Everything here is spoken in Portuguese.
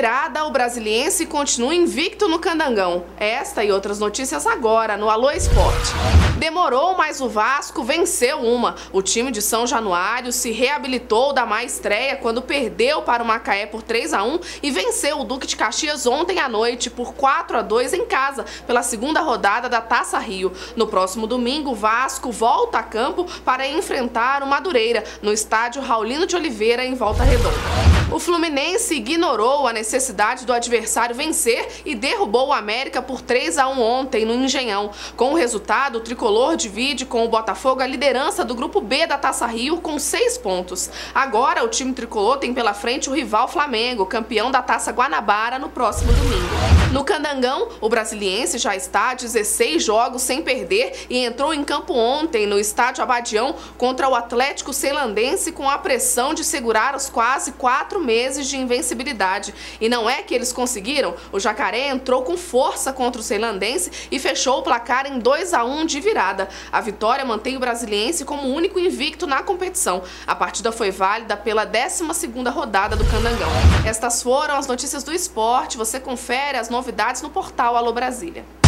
virada, o Brasiliense continua invicto no Candangão. Esta e outras notícias agora no Alô Esporte. Demorou, mas o Vasco venceu uma. O time de São Januário se reabilitou da má estreia quando perdeu para o Macaé por 3-1 e venceu o Duque de Caxias ontem à noite por 4-2 em casa, pela segunda rodada da Taça Rio. No próximo domingo, o Vasco volta a campo para enfrentar o Madureira, no estádio Raulino de Oliveira, em Volta Redonda. O Fluminense ignorou a necessidade do adversário vencer e derrubou o América por 3-1 ontem no Engenhão. Com o resultado, o tricolor divide com o Botafogo a liderança do grupo B da Taça Rio com 6 pontos. Agora, o time tricolor tem pela frente o rival Flamengo, campeão da Taça Guanabara, no próximo domingo. No Candangão, o Brasiliense já está a 16 jogos sem perder e entrou em campo ontem no estádio Abadião contra o Atlético Celandense com a pressão de segurar os quase 4 meses de invencibilidade. E não é que eles conseguiram? O Jacaré entrou com força contra o Celandense e fechou o placar em 2-1 de virada. A vitória mantém o Brasiliense como o único invicto na competição. A partida foi válida pela 12ª rodada do Candangão. Estas foram as notícias do esporte. Você confere as novidades no portal Alô Brasília.